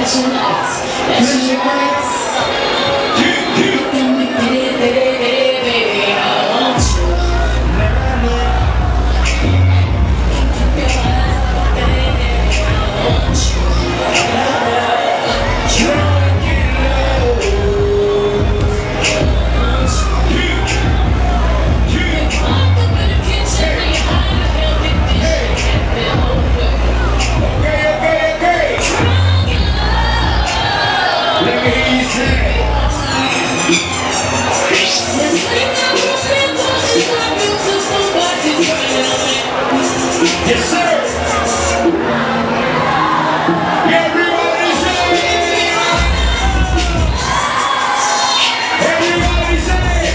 Yes, sir. Everybody say. Everybody say.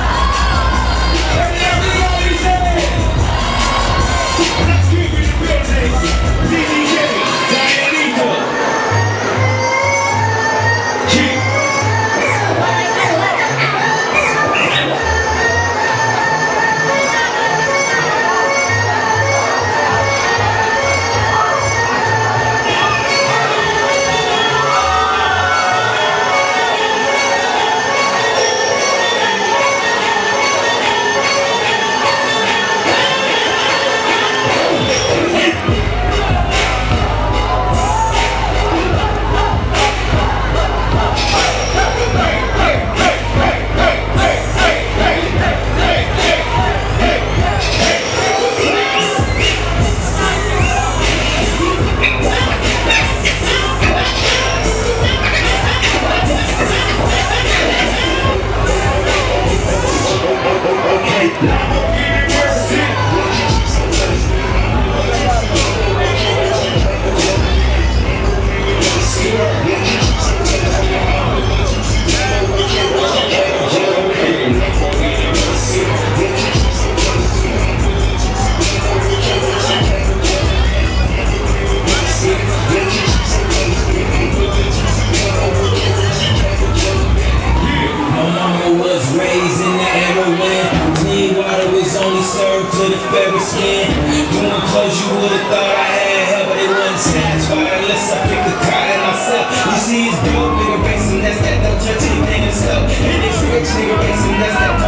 Everybody say. Let's keep it in the building. DJ Dianito. Served to the favorite skin. Doing clothes you would've thought I had help, but it wasn't satisfied unless I picked the car in myself. You see, it's dope, nigga racing, that's that, don't touch anything and stuff. And it's rich, nigga racing, that's that.